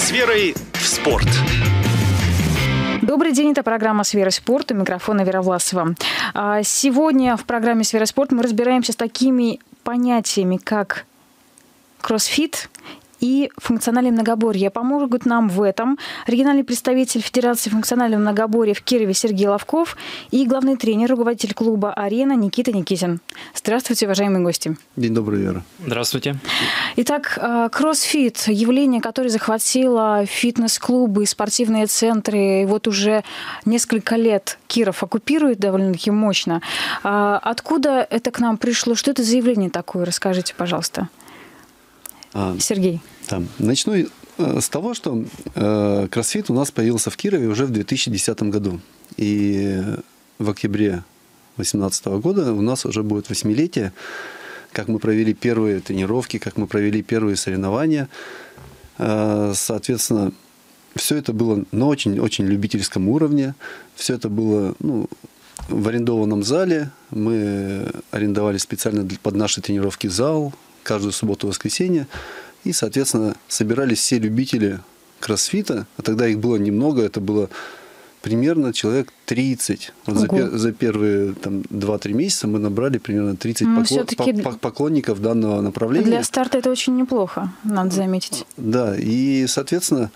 С верой в спорт. Добрый день, это программа «С верой в спорт», у микрофона Вера Власова. Сегодня в программе «С верой в спорт» мы разбираемся с такими понятиями, как кроссфит и функциональное многоборье. Помогут нам в этом региональный представитель Федерации функционального многоборья в Кирове Сергей Ловков и главный тренер, руководитель клуба «Арена» Никита Никитин. Здравствуйте, уважаемые гости. День добрый, Вера. Здравствуйте. Итак, кроссфит – явление, которое захватило фитнес-клубы и спортивные центры. И вот уже несколько лет Киров оккупирует довольно-таки мощно. Откуда это к нам пришло? Что это за явление такое? Расскажите, пожалуйста. Сергей. Да. Начну с того, что кроссфит у нас появился в Кирове уже в 2010 году. И в октябре 2018 года у нас уже будет 8-летие, как мы провели первые тренировки, как мы провели первые соревнования. Соответственно, все это было на очень-очень любительском уровне. Все это было в арендованном зале. Мы арендовали специально под наши тренировки зал каждую субботу и воскресенье. И, соответственно, собирались все любители кроссфита. А тогда их было немного, это было примерно человек 30. Вот за первые 2-3 месяца мы набрали примерно 30 поклонников данного направления. Для старта это очень неплохо, надо заметить. Да, и, соответственно,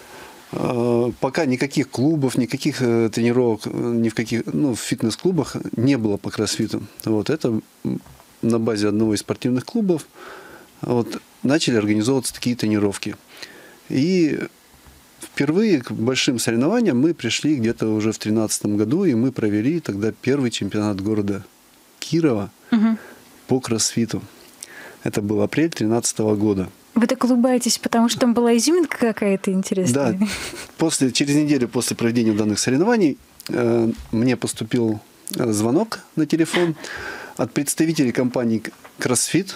пока никаких клубов, никаких тренировок в фитнес-клубах не было по кроссфиту. Вот это на базе одного из спортивных клубов начали организовываться такие тренировки. И впервые к большим соревнованиям мы пришли где-то уже в 2013 году, и мы провели тогда первый чемпионат города Кирова по кроссфиту. Это был апрель 2013 года. Вы так улыбаетесь, потому что там была изюминка какая-то интересная. Да. Через неделю после проведения данных соревнований мне поступил звонок на телефон от представителей компании CrossFit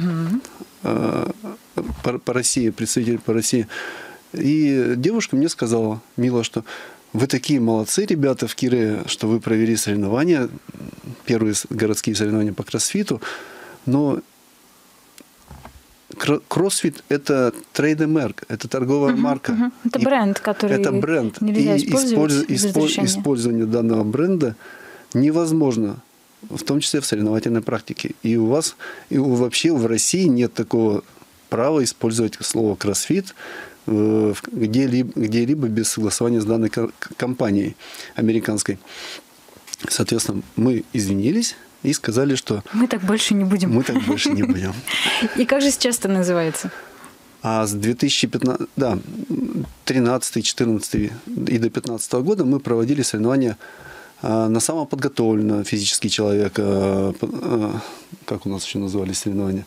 по России, представитель по России. И девушка мне сказала, мило, что вы такие молодцы, ребята, в Кирове, что вы провели соревнования, первые городские соревнования по кроссфиту, но кроссфит – это трейдмарк, это торговая марка. Это бренд, который нельзя использовать без разрешения. Использование данного бренда невозможно, в том числе в соревновательной практике. И вообще в России нет такого права использовать слово кроссфит где-либо без согласования с данной компанией американской. Соответственно, мы извинились и сказали, что мы так больше не будем. И как же сейчас это называется? А с 2013, 14 и до 2015 года мы проводили соревнования на самоподготовленного физически человека. Как у нас еще назывались соревнования?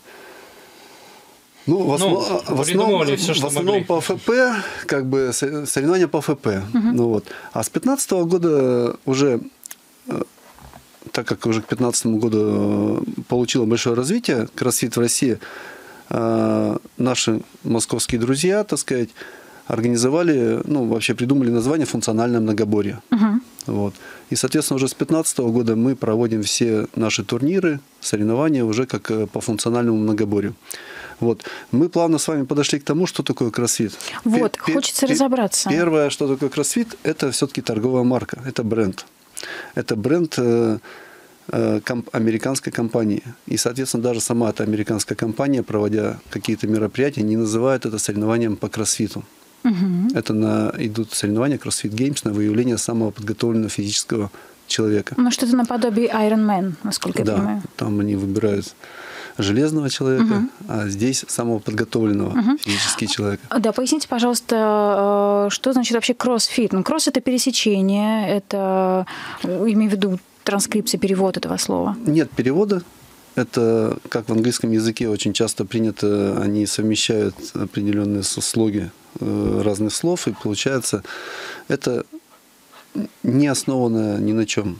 В основном по ФП, соревнования по ФП. А с 2015 года уже, так как уже к 2015 году получило большое развитие кроссфит в России, наши московские друзья, организовали, вообще придумали название «Функциональное многоборье». И, соответственно, уже с 2015 года мы проводим все наши турниры, соревнования уже как по функциональному многоборью. Мы плавно с вами подошли к тому, что такое кроссфит. Хочется разобраться. Первое, что такое кроссфит, это все-таки торговая марка, это бренд. Это бренд американской компании. И, соответственно, даже сама эта американская компания, проводя какие-то мероприятия, не называет это соревнованием по кроссфиту. Это идут соревнования CrossFit Games на выявление самого подготовленного физического человека. Что-то наподобие Ironman, насколько я понимаю. Да, там они выбирают железного человека, а здесь самого подготовленного физически человека. Да, поясните, пожалуйста, что значит вообще кроссфит? Кросс – это пересечение, это, имею в виду, транскрипция, перевод этого слова. Нет перевода. Это, как в английском языке очень часто принято, они совмещают определенные слоги разных слов, и получается, это не основанное ни на чем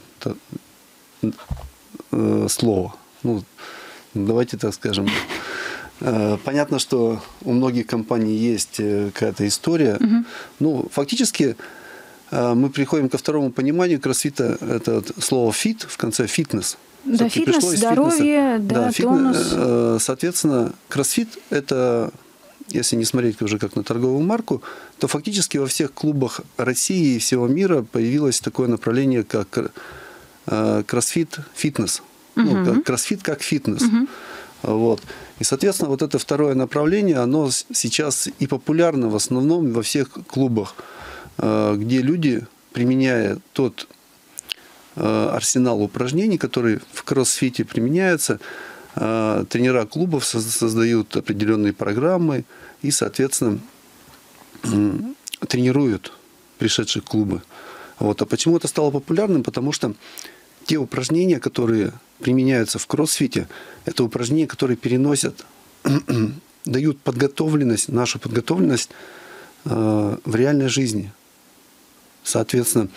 слово. Давайте так скажем. Понятно, что у многих компаний есть какая-то история. Фактически мы приходим ко второму пониманию кроссфита. Это слово «фит», в конце «фитнес». Да, фитнес, здоровье, тонус. Соответственно, кроссфит – это если не смотреть уже как на торговую марку, то фактически во всех клубах России и всего мира появилось такое направление, как кроссфит-фитнес. Ну, кроссфит как фитнес. Вот. И, соответственно, вот это второе направление, оно сейчас и популярно в основном во всех клубах, где люди, применяя тот арсенал упражнений, который в кроссфите применяется, тренера клубов создают определенные программы и, соответственно, тренируют пришедших в клубы. Вот. А почему это стало популярным? Потому что те упражнения, которые применяются в кроссфите, это упражнения, которые переносят, дают подготовленность, нашу подготовленность в реальной жизни. Соответственно,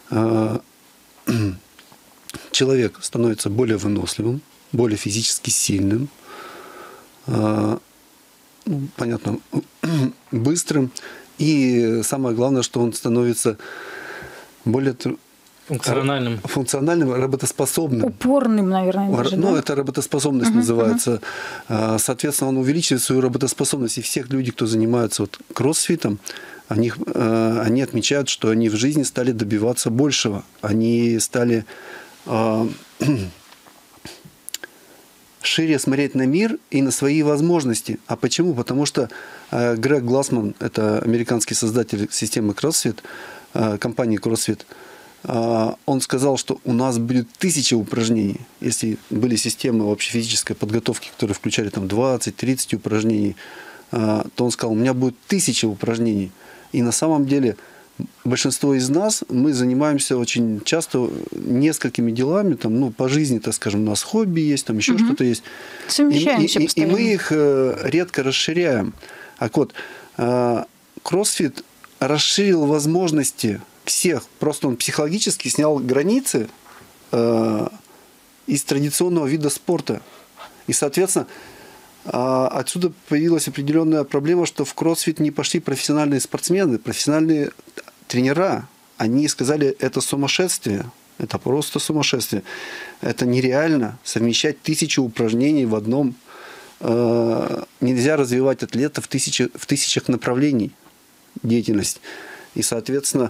человек становится более выносливым, более физически сильным, понятно, быстрым. И самое главное, что он становится более функциональным, работоспособным. Упорным, наверное. Даже, ну, да? Это работоспособность называется. Соответственно, он увеличивает свою работоспособность. И всех людей, кто занимается вот кроссфитом, они отмечают, что они в жизни стали добиваться большего. Они стали шире смотреть на мир и на свои возможности. А почему? Потому что Грег Глассман, это американский создатель системы CrossFit, компании CrossFit, он сказал, что у нас будет 1000 упражнений. Если были системы вообще физической подготовки, которые включали там 20-30 упражнений, то он сказал, у меня будет 1000 упражнений. И на самом деле большинство из нас, мы занимаемся очень часто несколькими делами, там, ну, по жизни, так скажем, у нас хобби есть, там еще что-то есть. И мы их редко расширяем. Так вот, CrossFit расширил возможности всех. Просто он психологически снял границы из традиционного вида спорта. И, соответственно, отсюда появилась определенная проблема, что в кроссфит не пошли профессиональные спортсмены, профессиональные тренера. Они сказали, это сумасшествие, это просто сумасшествие. Это нереально совмещать 1000 упражнений в одном. Нельзя развивать атлета в тысячах направлений деятельности. И, соответственно,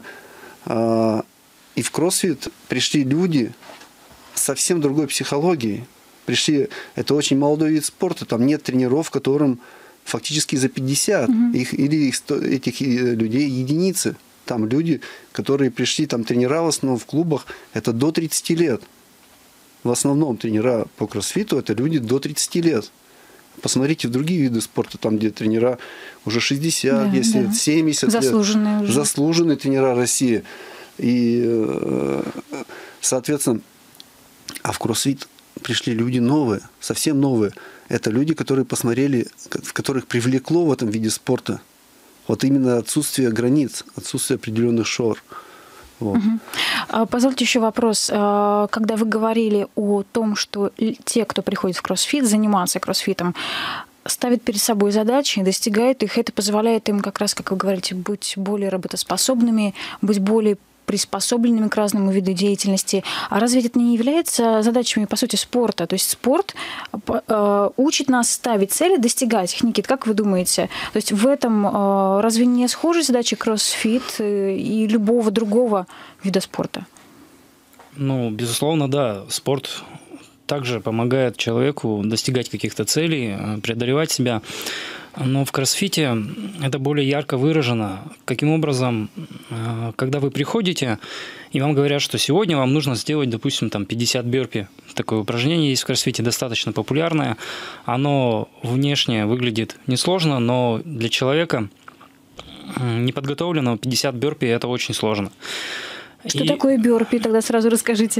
и в кроссфит пришли люди с совсем другой психологией. Это очень молодой вид спорта, там нет тренеров, которым фактически за 50, этих людей единицы. Там люди, которые пришли, там тренера в основном в клубах, это до 30 лет. В основном тренера по кроссфиту это люди до 30 лет. Посмотрите в другие виды спорта, там, где тренера уже 60, если 70 заслуженные лет. Уже. Заслуженные тренера России. И, соответственно, а в кроссфит пришли люди новые, совсем новые. Это люди, которые посмотрели, в которых привлекло в этом виде спорта вот именно отсутствие границ, отсутствие определенных шор. Вот. Позвольте еще вопрос. Когда вы говорили о том, что те, кто приходит в кроссфит, заниматься кроссфитом, ставят перед собой задачи, достигают их, это позволяет им как раз, как вы говорите, быть более работоспособными, быть более приспособленными к разному виду деятельности. А разве это не является задачами, по сути, спорта? То есть спорт учит нас ставить цели, достигать их. Никит, как вы думаете? То есть в этом разве не схожи задачи кроссфит и любого другого вида спорта? Ну, безусловно, да. Спорт также помогает человеку достигать каких-то целей, преодолевать себя. Но в кроссфите это более ярко выражено. Каким образом, когда вы приходите, и вам говорят, что сегодня вам нужно сделать, допустим, там 50 бёрпи. Такое упражнение есть в кроссфите, достаточно популярное. Оно внешне выглядит несложно, но для человека неподготовленного 50 бёрпи – это очень сложно. Что такое бёрпи? Тогда сразу расскажите.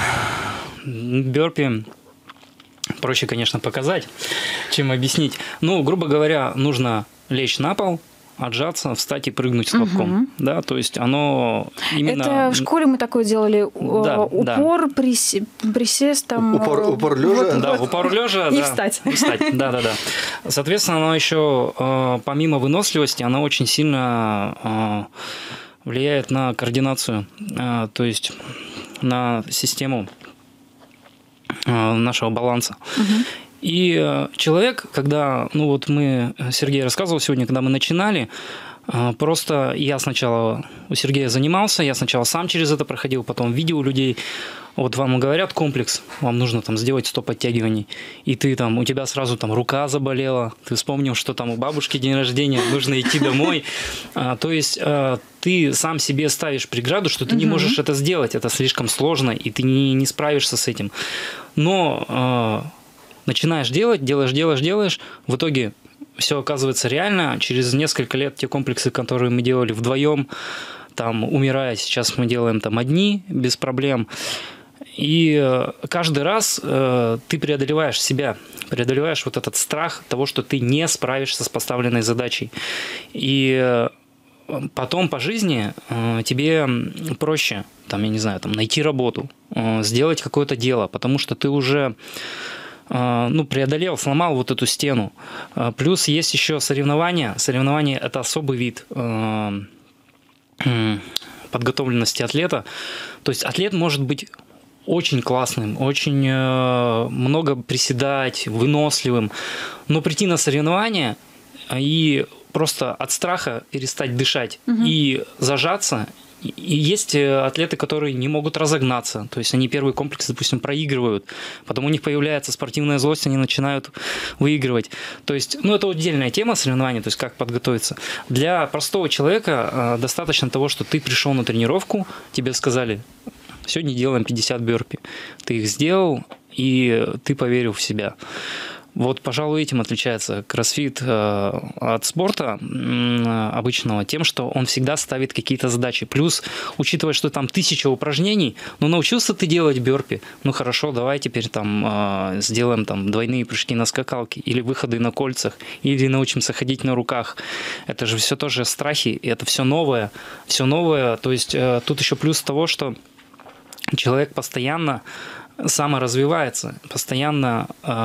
Бёрпи проще, конечно, показать, чем объяснить. Ну, грубо говоря, нужно лечь на пол, отжаться, встать и прыгнуть с хлопком. Да, то есть оно именно... Это в школе мы такое делали. Да, упор, присест, там... Упор лежа. Да, упор лежа. И встать. Да. Соответственно, оно еще, помимо выносливости, оно очень сильно влияет на координацию, то есть на систему нашего баланса. И человек, когда, ну вот Сергей рассказывал сегодня, когда мы начинали, просто я сначала у Сергея занимался, я сначала сам через это проходил, потом видел у людей. Вот вам говорят комплекс, вам нужно там сделать 100 подтягиваний, и у тебя сразу там рука заболела, ты вспомнил, что там у бабушки день рождения, нужно идти домой. То есть ты сам себе ставишь преграду, что ты не можешь это сделать, это слишком сложно, и ты не справишься с этим. Но начинаешь делаешь, в итоге все оказывается реально. Через несколько лет те комплексы, которые мы делали вдвоем, там, умирая, сейчас мы делаем там одни, без проблем. И каждый раз ты преодолеваешь себя, преодолеваешь вот этот страх того, что ты не справишься с поставленной задачей. И потом по жизни тебе проще, там, я не знаю, там, найти работу, сделать какое-то дело, потому что ты уже преодолел, сломал вот эту стену. Плюс есть еще соревнования. Соревнования – это особый вид подготовленности атлета. То есть атлет может быть очень классным, очень много приседать, выносливым, но прийти на соревнования и просто от страха перестать дышать и зажаться. И есть атлеты, которые не могут разогнаться, то есть они первый комплекс, допустим, проигрывают, потом у них появляется спортивная злость, они начинают выигрывать. То есть, это отдельная тема соревнований, то есть как подготовиться. Для простого человека достаточно того, что ты пришел на тренировку, тебе сказали, сегодня делаем 50 бёрпи, ты их сделал, и ты поверил в себя. Вот, пожалуй, этим отличается кроссфит от спорта обычного, тем, что он всегда ставит какие-то задачи. Плюс, учитывая, что там 1000 упражнений, научился ты делать бёрпи, хорошо, давай теперь там сделаем там двойные прыжки на скакалке, или выходы на кольцах, или научимся ходить на руках. Это же все тоже страхи, и это все новое. То есть тут еще плюс того, что человек постоянно саморазвивается, постоянно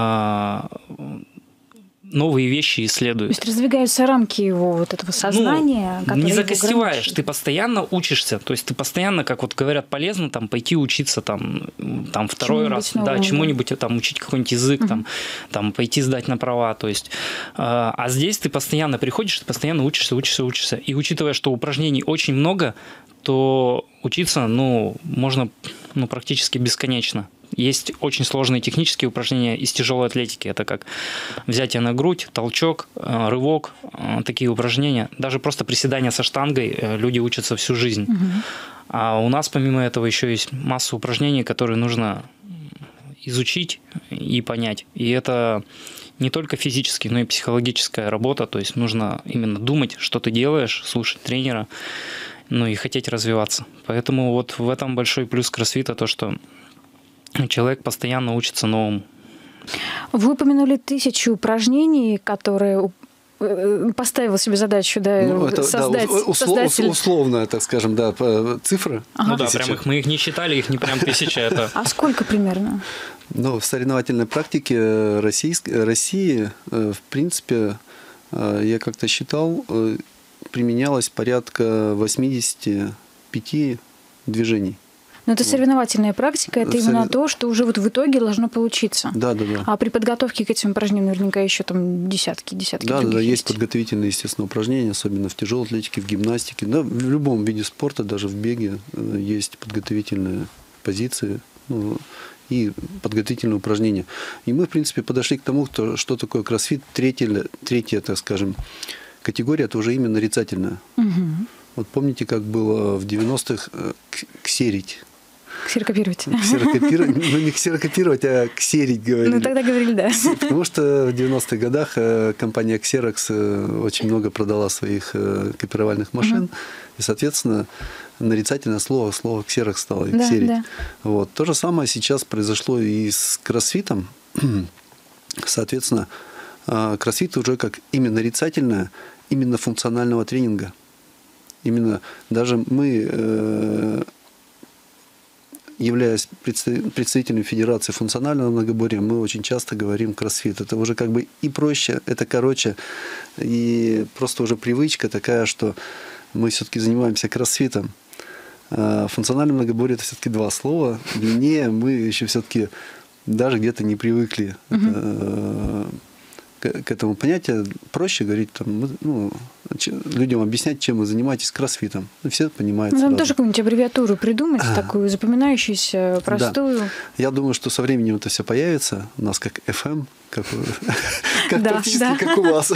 новые вещи исследует. То есть раздвигаются рамки его вот этого сознания. Не закостеваешь, ты постоянно учишься, то есть ты постоянно, как вот говорят, полезно там пойти учиться там второй раз, чему-нибудь там учить какой-нибудь язык, там пойти сдать на права, то есть, а здесь ты постоянно приходишь, ты постоянно учишься, и учитывая, что упражнений очень много, то учиться, можно, практически бесконечно. Есть очень сложные технические упражнения из тяжелой атлетики. Это как взятие на грудь, толчок, рывок, такие упражнения. Даже просто приседания со штангой люди учатся всю жизнь. А у нас помимо этого еще есть масса упражнений, которые нужно изучить и понять. И это не только физически, но и психологическая работа. То есть нужно именно думать, что ты делаешь, слушать тренера, и хотеть развиваться. Поэтому вот в этом большой плюс кроссфита, то, что человек постоянно учится новому. Вы упомянули 1000 упражнений, которые поставил себе задачу, создать. Условно, так скажем, цифры. Прям мы их не считали, их не прям 1000. Это... А сколько примерно? В соревновательной практике России, в принципе, я как-то считал, применялось порядка 85 движений. Но это соревновательная практика, это именно то, что уже вот в итоге должно получиться. Да. А при подготовке к этим упражнениям наверняка еще там десятки Да, есть подготовительные, естественно, упражнения, особенно в тяжелой атлетике, в гимнастике. Да, в любом виде спорта, даже в беге, есть подготовительные позиции и подготовительные упражнения. И мы, в принципе, подошли к тому, что такое кроссфит. Третья, так скажем, категория – это уже именно нарицательная. Вот помните, как было в 90-х ксерить? Ксерокопировать. Не ксерокопировать, а ксерить говорили. Тогда говорили, да. Потому что в 90-х годах компания Xerox очень много продала своих копировальных машин. И, соответственно, нарицательное слово Xerox стало ксерить. Да. Вот. То же самое сейчас произошло и с кроссфитом. Соответственно, кроссфит уже как именно нарицательное, именно функционального тренинга. Именно даже мы, являясь представителем Федерации функционального многоборья, мы очень часто говорим кроссфит. Это уже как бы и проще, это короче, и просто уже привычка такая, что мы все-таки занимаемся кроссфитом. Функциональное многоборье – это все-таки 2 слова. Длиннее мы еще все-таки даже где-то не привыкли к этому понятию. Проще говорить, людям объяснять, чем вы занимаетесь кроссфитом. Все понимают. Надо тоже какую-нибудь аббревиатуру придумать, такую запоминающуюся, простую. Да. Я думаю, что со временем это все появится. У нас как FM, как практически как у вас.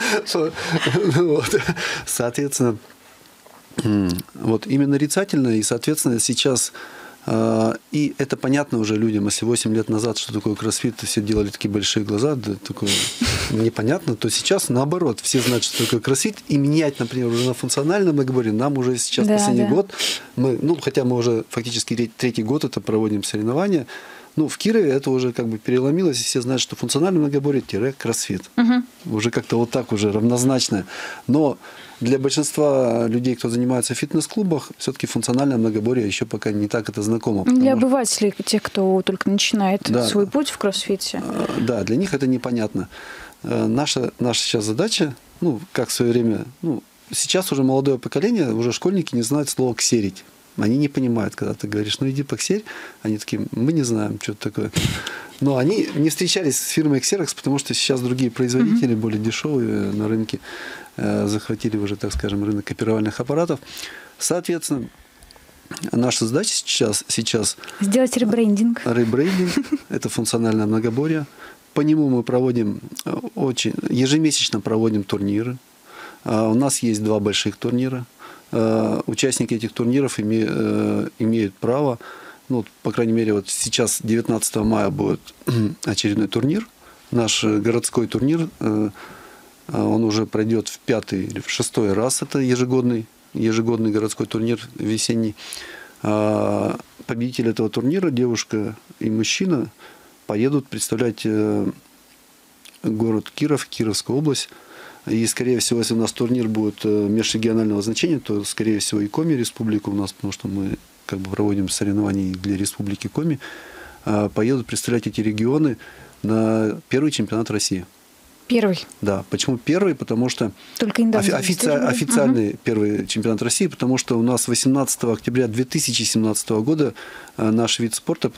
Соответственно, вот именно нарицательно, и, соответственно, сейчас, и это понятно уже людям, если 8 лет назад, что такое кроссфит, все делали такие большие глаза, да, такое непонятно, то сейчас наоборот, все знают, что такое кроссфит, и менять, например, уже на функциональном многоборье, нам уже сейчас последний год, хотя мы уже фактически третий год это проводим соревнования, в Кирове это уже как бы переломилось, и все знают, что функциональное многоборье – кроссфит. Уже как-то вот так уже равнозначно. Но для большинства людей, кто занимается в фитнес-клубах, все-таки функциональное многоборье еще пока не так это знакомо. Для обывателей, тех, кто только начинает свой путь в кроссфите. Да, для них это непонятно. Наша сейчас задача, как в свое время, сейчас уже молодое поколение, уже школьники не знают слова «ксерить». Они не понимают, когда ты говоришь, иди поксерь. Они такие, мы не знаем, что это такое. Но они не встречались с фирмой Xerox, потому что сейчас другие производители, более дешевые на рынке, захватили уже, так скажем, рынок копировальных аппаратов. Соответственно, наша задача сейчас сделать ребрендинг. Это функциональное многоборье. По нему мы проводим ежемесячно проводим турниры. У нас есть 2 больших турнира. Участники этих турниров имеют право, по крайней мере, вот сейчас 19 мая будет очередной турнир. Наш городской турнир, он уже пройдет в 5-й или в 6-й раз. Это ежегодный городской турнир весенний. Победитель этого турнира, девушка и мужчина, поедут представлять город Киров, Кировскую область. И, скорее всего, если у нас турнир будет межрегионального значения, то, скорее всего, и Коми республика у нас, потому что мы как бы проводим соревнования для республики Коми, поедут представлять эти регионы на первый чемпионат России. Первый? Да. Почему первый? Потому что только официальный первый чемпионат России, потому что у нас 18 октября 2017 года наш вид спорта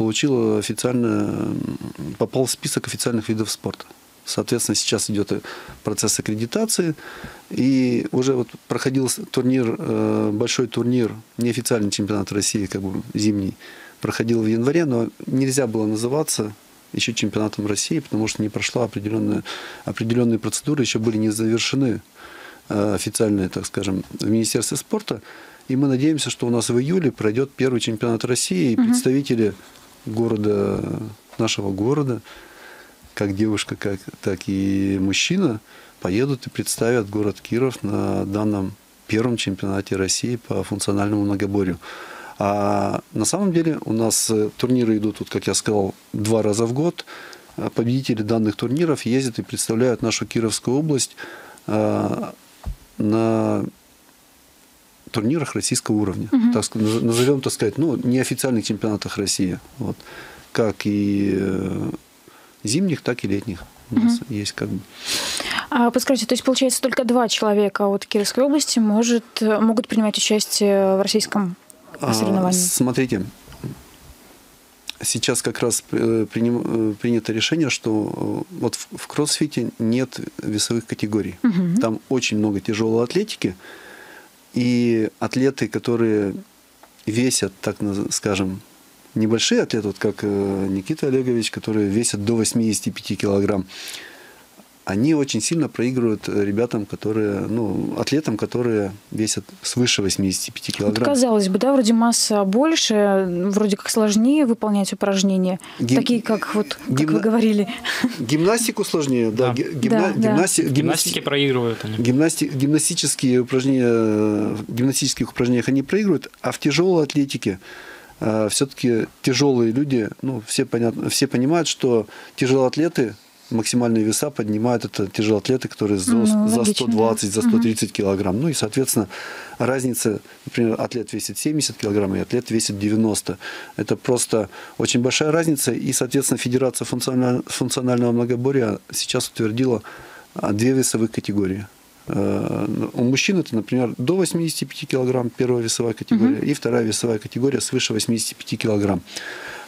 попал в список официальных видов спорта. Соответственно, сейчас идет процесс аккредитации. И уже вот проходил большой турнир, неофициальный чемпионат России, как бы зимний, проходил в январе, но нельзя было называться еще чемпионатом России, потому что не прошла определенные процедуры, еще были не завершены официальные, так скажем, в Министерстве спорта. И мы надеемся, что у нас в июле пройдет первый чемпионат России, и представители нашего города, как девушка, так и мужчина, поедут и представят город Киров на данном первом чемпионате России по функциональному многоборью. А на самом деле у нас турниры идут, как я сказал, 2 раза в год. Победители данных турниров ездят и представляют нашу Кировскую область на турнирах российского уровня. Назовем, так сказать, неофициальных чемпионатах России. Вот. Как и зимних, так и летних. У нас есть как бы. Подскажите, то есть, получается, только 2 человека от Кировской области могут принимать участие в российском соревновании? Смотрите, сейчас как раз принято решение, что вот в кроссфите нет весовых категорий. Там очень много тяжелой атлетики, и атлеты, которые весят, так скажем, небольшие атлеты, вот как Никита Олегович, которые весят до 85 килограмм, они очень сильно проигрывают ребятам, атлетам, которые весят свыше 85 килограмм. Вот, казалось бы, вроде масса больше, вроде как сложнее выполнять упражнения, такие, как вы говорили. Гимнастику сложнее, да. Гимнастики проигрывают они. Гимнастических упражнениях они проигрывают, а в тяжелой атлетике все-таки тяжелые люди, все понимают, что тяжелоатлеты, максимальные веса поднимают это тяжелоатлеты, которые за 120, за 130 килограмм. И, соответственно, разница, например, атлет весит 70 килограмм, и атлет весит 90. Это просто очень большая разница. И, соответственно, Федерация функционального многоборья сейчас утвердила 2 весовых категории. У мужчин это, например, до 85 килограмм первая весовая категория, и вторая весовая категория свыше 85 килограмм.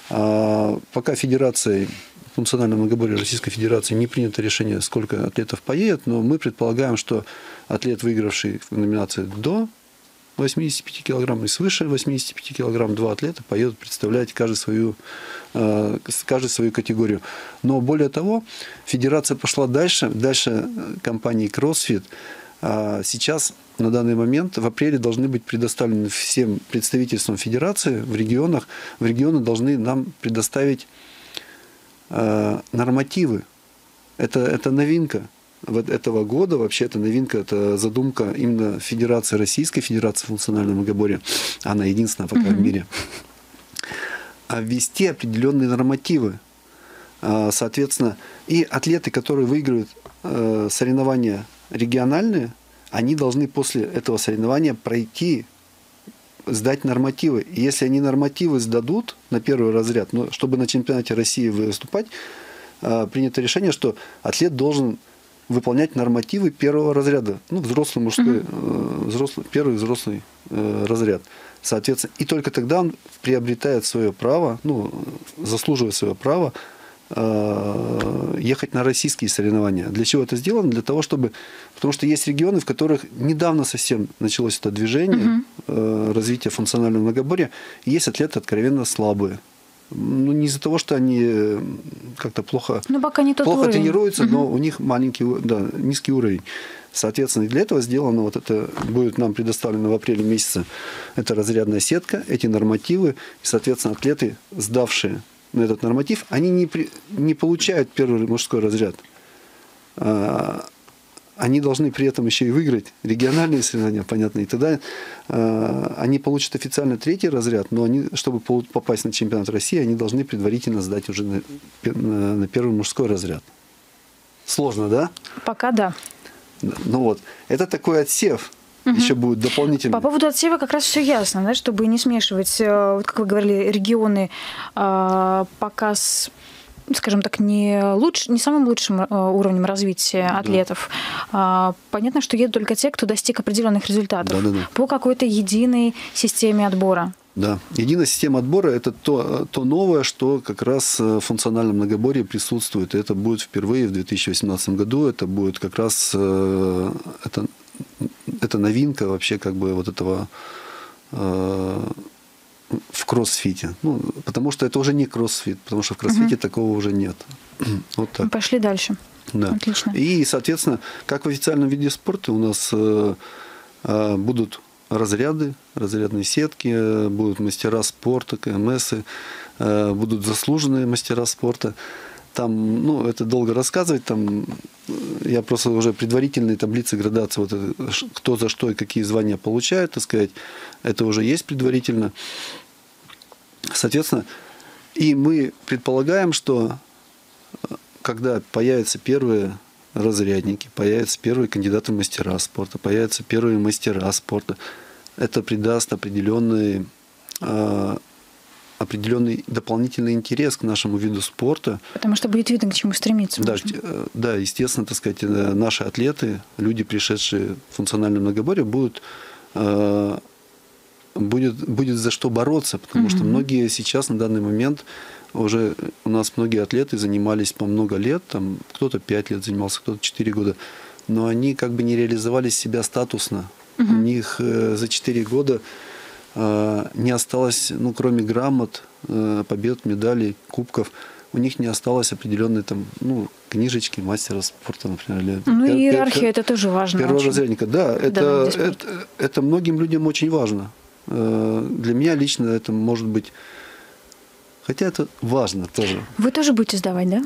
Пока федерацией, функциональном многоборье Российской Федерации не принято решение, сколько атлетов поедет, но мы предполагаем, что атлет, выигравший в номинации до 85 килограмм и свыше 85 килограмм, 2 атлета поедут представлять каждый свою категорию. Но более того, федерация пошла дальше компании CrossFit. Сейчас, на данный момент, в апреле должны быть предоставлены всем представительствам федерации в регионах. В регионы должны нам предоставить нормативы. Это новинка этого года. Вообще это новинка, это задумка именно Федерации Российской, Федерации функционального многоборья. Она единственная пока в мире. Ввести определенные нормативы. Соответственно, и атлеты, которые выигрывают соревнования региональные, они должны после этого соревнования сдать нормативы. И если они нормативы сдадут на первый разряд, но чтобы на чемпионате России выступать, принято решение, что атлет должен выполнять нормативы первого разряда. Взрослый, мужской, первый взрослый разряд. Соответственно, и только тогда он приобретает свое право, заслуживает свое право ехать на российские соревнования. Для чего это сделано? Для того, чтобы... Потому что есть регионы, в которых недавно совсем началось это движение, развитие функционального многоборья, и есть атлеты откровенно слабые. Не из-за того, что они как-то плохо тренируются, но у них низкий уровень. Соответственно, для этого сделано это, будет нам предоставлено в апреле месяце, это разрядная сетка, эти нормативы, и, соответственно, атлеты, сдавшие на этот норматив, они не получают первый мужской разряд. Они должны при этом еще и выиграть региональные соревнования, понятно, и тогда они получат официально третий разряд, но чтобы попасть на чемпионат России, они должны предварительно сдать уже на первый мужской разряд. Сложно, да? Пока да. Это такой отсев. Еще будет дополнительно. По поводу отсева как раз все ясно, да, чтобы не смешивать, как вы говорили, регионы пока с, скажем так, не самым лучшим уровнем развития атлетов. Понятно, что едут только те, кто достиг определенных результатов по какой-то единой системе отбора. Да, единая система отбора – это то новое, что как раз в функциональном многоборье присутствует. И это будет впервые в 2018 году. Это будет как раз это новинка вообще этого в кроссфите. Потому что это уже не кроссфит, потому что в кроссфите такого уже нет. Вот так. Пошли дальше. Да. Отлично. И, соответственно, как в официальном виде спорта у нас будут разрядные сетки, будут мастера спорта, КМСы, будут заслуженные мастера спорта. Там, это долго рассказывать, там я просто уже предварительные таблицы градации, кто за что и какие звания получает, так сказать, это уже есть предварительно. Соответственно, и мы предполагаем, что когда появятся первые разрядники, появятся первые кандидаты в мастера спорта, появятся первые мастера спорта, это придаст определенный дополнительный интерес к нашему виду спорта. Потому что будет видно, к чему стремиться. Да, естественно, так сказать, наши атлеты, люди, пришедшие в функциональное многоборье, будет за что бороться, потому что многие сейчас на данный момент уже у нас многие атлеты занимались по много лет, там кто-то 5 лет занимался, кто-то 4 года, но они не реализовали себя статусно. У них за 4 года не осталось, кроме грамот, побед, медалей, кубков, у них не осталось определенной книжечки мастера спорта, например. Иерархия это тоже важно. Перворазрядника, да, это многим людям очень важно. Для меня лично это может быть, хотя это важно тоже. Вы тоже будете сдавать, да?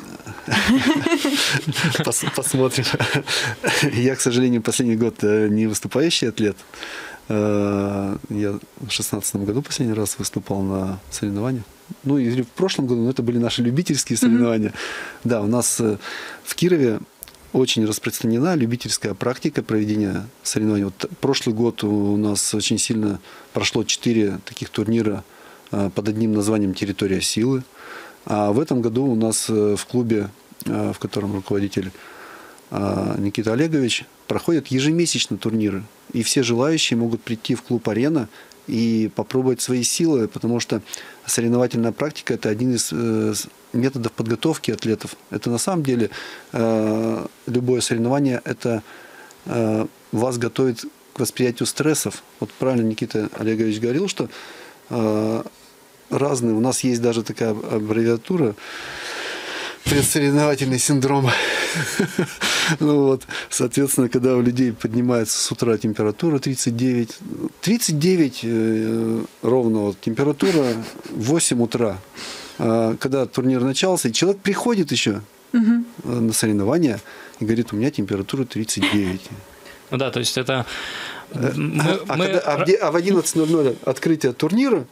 Посмотрим. Я, к сожалению, последний год не выступающий атлет. Я в 2016 году последний раз выступал на соревнованиях. И в прошлом году, это были наши любительские соревнования. Да, у нас в Кирове очень распространена любительская практика проведения соревнований. Прошлый год у нас очень сильно прошло 4 таких турнира под одним названием «Территория силы». А в этом году у нас в клубе, в котором руководитель Никита Олегович, проходят ежемесячно турниры. И все желающие могут прийти в клуб «Арена» и попробовать свои силы, потому что соревновательная практика – это один из методов подготовки атлетов. Это на самом деле любое соревнование – это вас готовит к восприятию стрессов. Вот правильно Никита Олегович говорил, что разные, у нас есть даже такая аббревиатура – предсоревновательный синдром. Ну вот, соответственно, когда у людей поднимается с утра температура 39 ровно вот, температура 8 утра, когда турнир начался, и человек приходит еще на соревнования и говорит, у меня температура 39. Ну да, то есть это... А в 11:00 открытие турнира,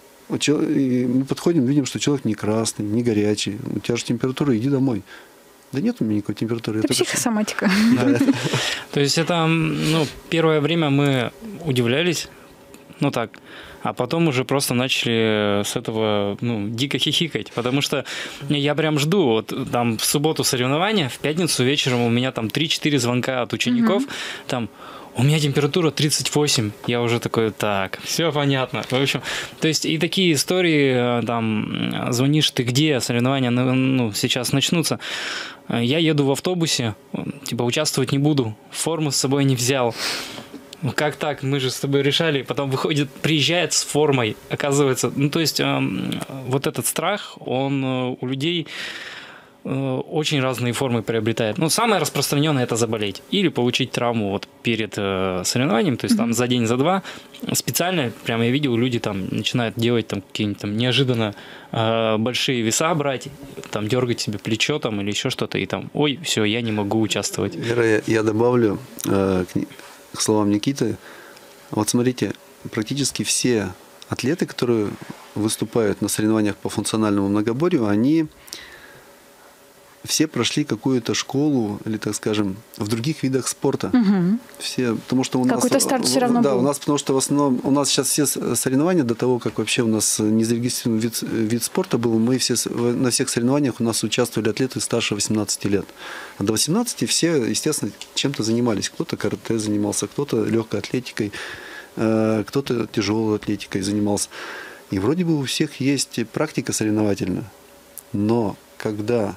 и мы подходим, видим, что человек не красный, не горячий. У тебя же температура, иди домой. Да нет у меня никакой температуры. Это психосоматика. То есть это, первое время мы удивлялись, а потом уже просто начали с этого, дико хихикать, потому что я прям жду, вот там в субботу соревнования, в пятницу вечером у меня там 3-4 звонка от учеников, там, у меня температура 38. Я уже такой, так, все понятно. В общем, то есть и такие истории, там, звонишь, ты где, соревнования, сейчас начнутся. Я еду в автобусе, участвовать не буду, форму с собой не взял. Как так? Мы же с тобой решали. Потом приезжает с формой, оказывается. То есть вот этот страх, он у людей очень разные формы приобретает. Самое распространенное – это заболеть или получить травму вот перед соревнованием, то есть там за день, за два. Специально, прямо я видел, люди там начинают делать там какие-нибудь там неожиданно большие веса брать, там дергать себе плечо там или еще что-то, и там, ой, все, я не могу участвовать. Вера, я добавлю к словам Никиты. Вот смотрите, практически все атлеты, которые выступают на соревнованиях по функциональному многоборью, они все прошли какую-то школу, или, так скажем, в других видах спорта. Все, потому что у нас... Какой-то старт все равно был. У нас, потому что в основном... У нас сейчас все соревнования, до того, как вообще у нас не зарегистрирован вид спорта был, мы все на всех соревнованиях у нас участвовали атлеты старше 18 лет. А до 18 все, естественно, чем-то занимались. Кто-то карате занимался, кто-то легкой атлетикой, кто-то тяжелой атлетикой занимался. И вроде бы у всех есть практика соревновательная. Но когда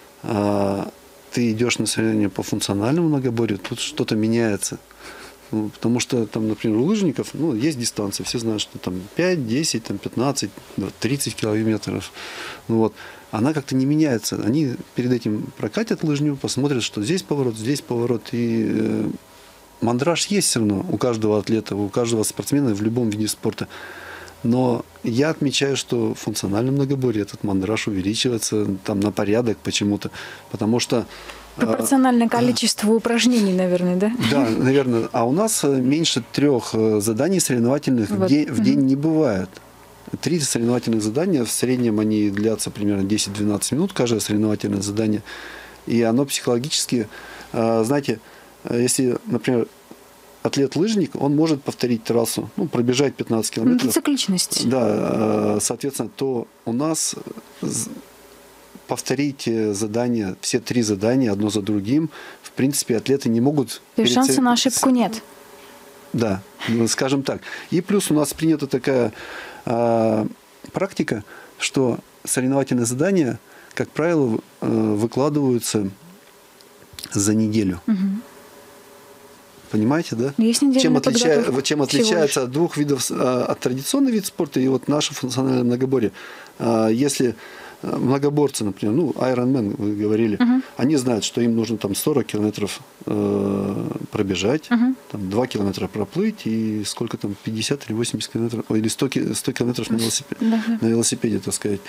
ты идешь на соревнования по функциональному многоборью, тут что-то меняется. Потому что там, например, у лыжников есть дистанция. Все знают, что там 5, 10, там 15, 30 километров. Она как-то не меняется. Они перед этим прокатят лыжню, посмотрят, что здесь поворот. И мандраж есть все равно у каждого атлета, у каждого спортсмена в любом виде спорта. Но я отмечаю, что в функциональном многоборье этот мандраж увеличивается там на порядок почему-то, потому что... Пропорциональное количеству упражнений, наверное, да? Да, наверное. А у нас меньше 3 заданий соревновательных в день не бывает. 3 соревновательных задания, в среднем они длятся примерно 10-12 минут, каждое соревновательное задание. И оно психологически, знаете, если, например, атлет-лыжник, он может повторить трассу, пробежать 15 километров. Цикличность. Да, соответственно, то у нас повторить задания, все 3 задания одно за другим, в принципе, атлеты не могут... То есть шанса на ошибку нет. Да, скажем так. И плюс у нас принята такая практика, что соревновательные задания, как правило, выкладываются за неделю. Понимаете, да? Чем отличается от 2 видов, от традиционного вида спорта и вот наше функциональное многоборье. Если многоборцы, например, Ironman, вы говорили, они знают, что им нужно там 40 километров пробежать, там 2 километра проплыть и сколько там, 50 или 80 километров, или 100 километров на велосипеде, так сказать.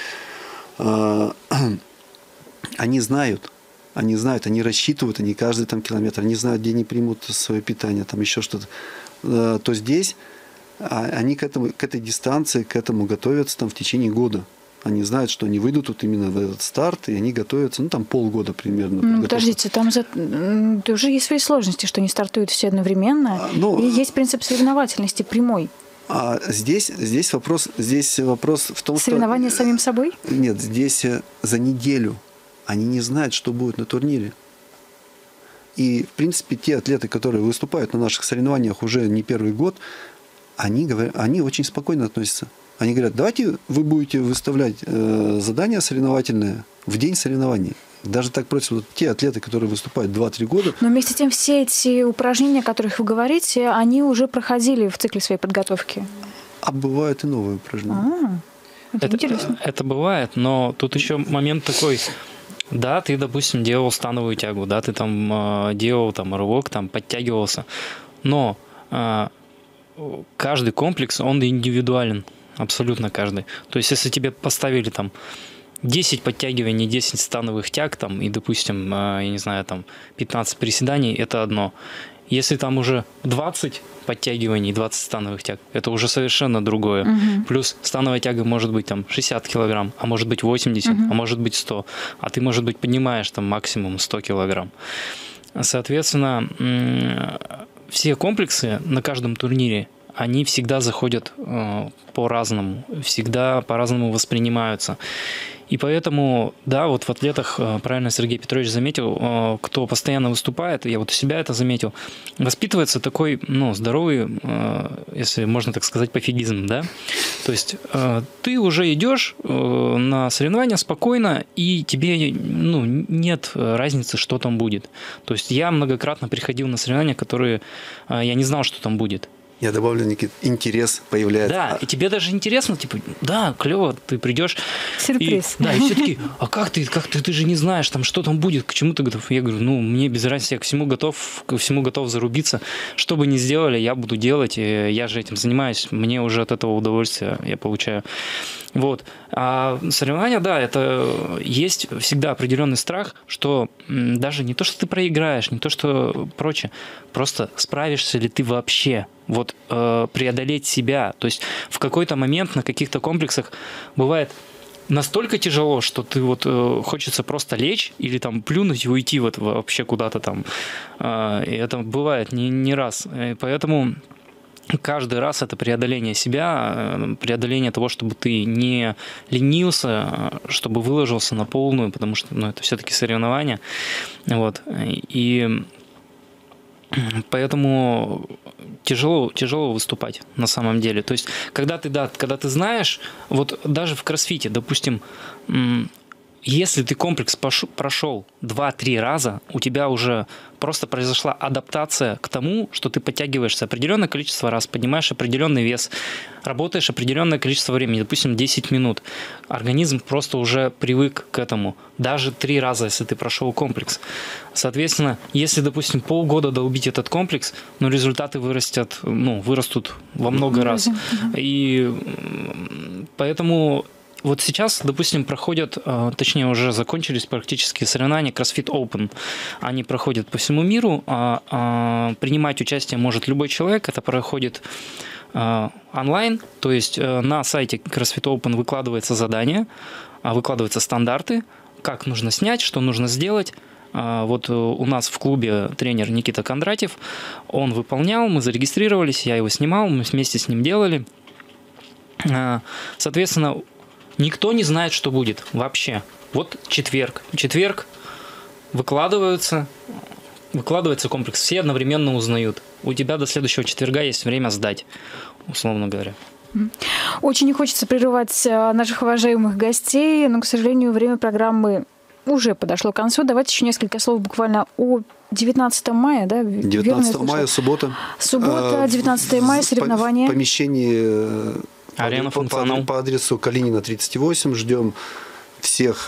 Они знают, они рассчитывают, они каждый там километр, они знают, где они примут свое питание, там еще что-то. То здесь они к этой дистанции, к этому готовятся там в течение года. Они знают, что они выйдут вот именно в этот старт, и они готовятся, там полгода примерно. Подождите, там уже есть свои сложности, что не стартуют все одновременно, и есть принцип соревновательности прямой. А здесь вопрос в том, что... Соревнования с самим собой? Нет, здесь за неделю. Они не знают, что будет на турнире. И, в принципе, те атлеты, которые выступают на наших соревнованиях уже не первый год, они очень спокойно относятся. Они говорят, давайте вы будете выставлять задания соревновательные в день соревнований. Даже так просят вот те атлеты, которые выступают 2-3 года. Но вместе с тем все эти упражнения, о которых вы говорите, они уже проходили в цикле своей подготовки. А бывают и новые упражнения. Это интересно. Это бывает, но тут еще момент такой. Да, ты, допустим, делал становую тягу, да, ты там делал там рывок, там подтягивался. Но каждый комплекс, он индивидуален. Абсолютно каждый. То есть, если тебе поставили там 10 подтягиваний, 10 становых тяг там, и, допустим, я не знаю, там 15 приседаний, это одно. Если там уже 20 подтягиваний, 20 становых тяг, это уже совершенно другое. Плюс становая тяга может быть там 60 килограмм, а может быть 80, а может быть 100. А ты, может быть, поднимаешь там максимум 100 килограмм. Соответственно, все комплексы на каждом турнире, они всегда заходят по-разному, всегда по-разному воспринимаются. И поэтому, да, вот в атлетах, правильно Сергей Петрович заметил, кто постоянно выступает, я вот у себя это заметил, воспитывается такой, ну, здоровый, если можно так сказать, пофигизм, да. То есть ты уже идешь на соревнования спокойно, и тебе, ну, нет разницы, что там будет. То есть я многократно приходил на соревнования, которые я не знал, что там будет. Я добавлю, Никит, интерес появляется. Да, и тебе даже интересно, типа, да, клево, ты придешь. Сюрприз. И, да, и все таки, а как ты же не знаешь, там, что там будет, к чему ты готов? Я говорю, ну, мне без разницы, я ко всему готов зарубиться. Что бы ни сделали, я буду делать, и я же этим занимаюсь, мне уже от этого удовольствие я получаю. Вот. А соревнования, да, это есть всегда определенный страх, что даже не то, что ты проиграешь, не то, что прочее, просто справишься ли ты вообще, вот преодолеть себя. То есть в какой-то момент на каких-то комплексах бывает настолько тяжело, что ты вот хочется просто лечь или там плюнуть и уйти вот вообще куда-то там. И это бывает не раз. И поэтому каждый раз это преодоление себя, преодоление того, чтобы ты не ленился, чтобы выложился на полную, потому что, ну, это все-таки соревнования. Вот. И поэтому тяжело выступать на самом деле. То есть, когда ты знаешь, вот даже в кроссфите, допустим, если ты комплекс прошел 2-3 раза, у тебя уже просто произошла адаптация к тому, что ты подтягиваешься определенное количество раз, поднимаешь определенный вес, работаешь определенное количество времени, допустим, 10 минут. Организм просто уже привык к этому. Даже 3 раза, если ты прошел комплекс. Соответственно, если, допустим, полгода долбить этот комплекс, но результаты вырастут во много раз. И поэтому вот сейчас, допустим, проходят, точнее уже закончились практически соревнования CrossFit Open. Они проходят по всему миру. Принимать участие может любой человек. Это проходит онлайн. То есть на сайте CrossFit Open выкладывается задание, выкладываются стандарты, как нужно снять, что нужно сделать. Вот у нас в клубе тренер Никита Кондратьев. Он выполнял, мы зарегистрировались, я его снимал, мы вместе с ним делали. Соответственно, никто не знает, что будет вообще. Вот четверг. Выкладывается комплекс. Все одновременно узнают. У тебя до следующего четверга есть время сдать, условно говоря. Очень не хочется прерывать наших уважаемых гостей, но, к сожалению, время программы уже подошло к концу. Давайте еще несколько слов буквально о 19 мая, да? 19 мая, суббота. Суббота, 19 мая, соревнования. В помещении Арена «Функционал» по адресу Калинина, 38. Ждем всех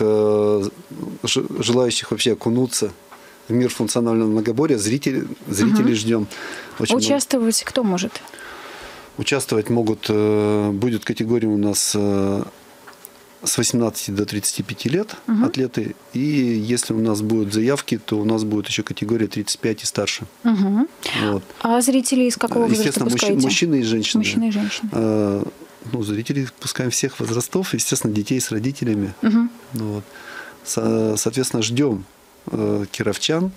желающих вообще окунуться в мир функционального многоборья. Зрителей ждем. Очень Участвовать много. Кто может? Участвовать будет категория у нас с 18 до 35 лет атлеты. И если у нас будут заявки, то у нас будет еще категория 35 и старше. Вот. А зрителей из какого возраста пускаете? Естественно, мужчины и женщины. Мужчины и женщины. Зрителей пускаем всех возрастов, естественно, детей с родителями. Вот. Соответственно, ждем кировчан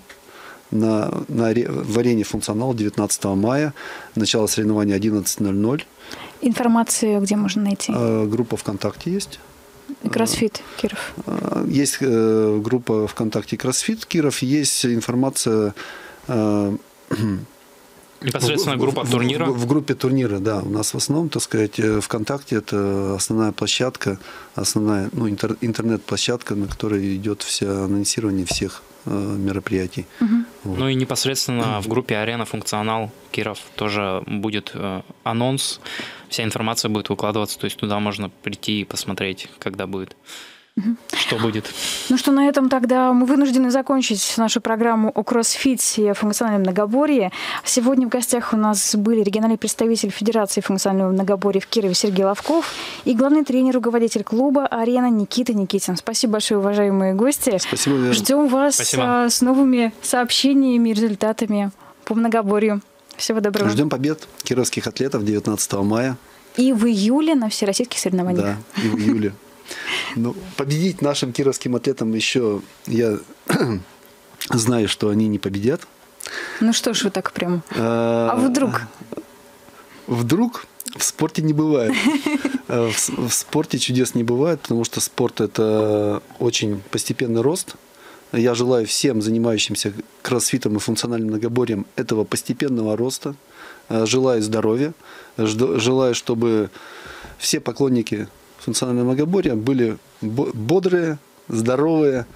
в арене «Функционал» 19 мая. Начало соревнования 11:00. Информацию где можно найти? Группа ВКонтакте есть. CrossFit Киров. Есть группа ВКонтакте CrossFit Киров. Есть информация Непосредственно группа турнира? В группе турнира, да. У нас в основном, так сказать, ВКонтакте это основная площадка, основная интернет-площадка, на которой идет все анонсирование всех мероприятий. Вот. Ну и непосредственно в группе «Арена Функционал» Киров тоже будет анонс, вся информация будет выкладываться, то есть туда можно прийти и посмотреть, когда будет. Что будет? Ну что, на этом тогда мы вынуждены закончить нашу программу о кроссфите и о функциональном многоборье. Сегодня в гостях у нас были региональный представитель Федерации функционального многоборья в Кирове Сергей Ловков и главный тренер, руководитель клуба «Арена» Никита Никитин. Спасибо большое, уважаемые гости. Спасибо, Вера. Ждем вас с новыми сообщениями и результатами по многоборью. Всего доброго. Ждем побед кировских атлетов 19 мая. И в июле на всероссийских соревнованиях. Да, и в июле. Ну, победить нашим кировским атлетам еще, я знаю, что они не победят. Ну что ж вы так прям. А вдруг? Вдруг в спорте не бывает. В спорте чудес не бывает, потому что спорт – это очень постепенный рост. Я желаю всем занимающимся кроссфитом и функциональным многоборьем этого постепенного роста. Желаю здоровья. Желаю, чтобы все поклонники функционального многоборья были бодрые, здоровые.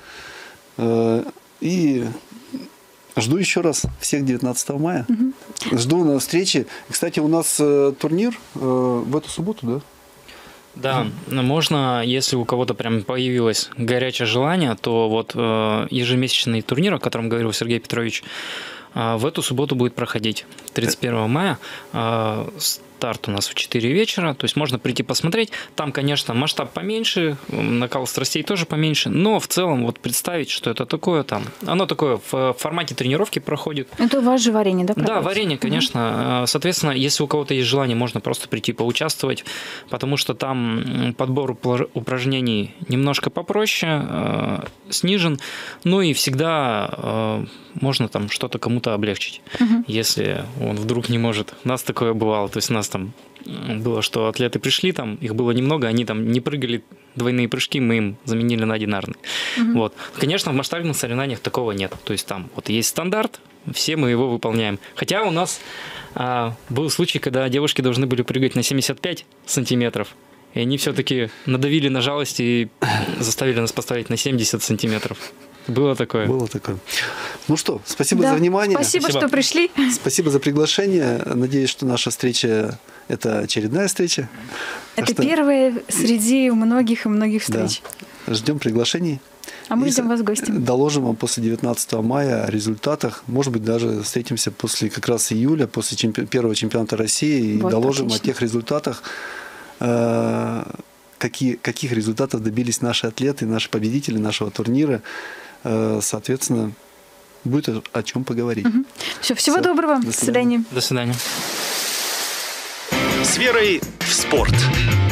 И жду еще раз всех 19 мая. Жду на встрече. Кстати, у нас турнир в эту субботу, да? Да, можно, если у кого-то прям появилось горячее желание, то вот ежемесячный турнир, о котором говорил Сергей Петрович, в эту субботу будет проходить 31 мая. Старт у нас в 4 вечера, то есть можно прийти посмотреть. Там, конечно, масштаб поменьше, накал страстей тоже поменьше, но в целом вот представить, что это такое там. Оно такое в формате тренировки проходит. Это у вас же варенье, да? Да, варенье, конечно. Соответственно, если у кого-то есть желание, можно просто прийти поучаствовать, потому что там подбор упражнений немножко попроще, снижен, ну и всегда можно там что-то кому-то облегчить, если он вдруг не может. У нас такое бывало, то есть у нас там было, что атлеты пришли, там их было немного, они там не прыгали двойные прыжки, мы им заменили на одинарный. Вот. Конечно, в масштабных соревнованиях такого нет. То есть там вот есть стандарт, все мы его выполняем. Хотя у нас был случай, когда девушки должны были прыгать на 75 сантиметров, и они все-таки надавили на жалость и заставили нас поставить на 70 сантиметров. Было такое. Было такое. Ну что, спасибо за внимание. Спасибо, что пришли. Спасибо за приглашение. Надеюсь, что наша встреча – это очередная встреча. Это первая среди многих и многих встреч. Да. Ждем приглашений. А мы ждем вас в гости. Доложим вам после 19 мая о результатах. Может быть, даже встретимся после как раз июля, после первого чемпионата России, и доложим о тех результатах, каких результатов добились наши атлеты, наши победители нашего турнира. Соответственно, будет о чем поговорить. Всего доброго. До свидания. До свидания. С верой в спорт.